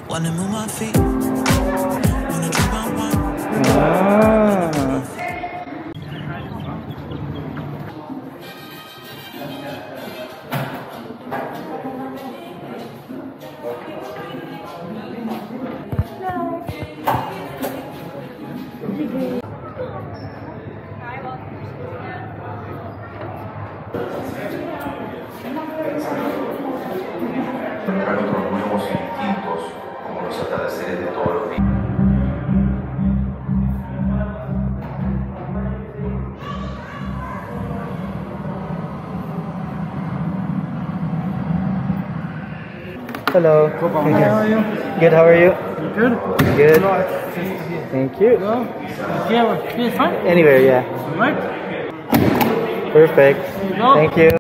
Wanna move my feet. Wanna drink my wine. Otros nuevos instintos, como los atardeceres de todos los días. Hello. How are you? Good, how are you? You good? Good. Thank you. No? Yeah, it's fine. Anywhere, yeah. Right? Perfect. No. Thank you.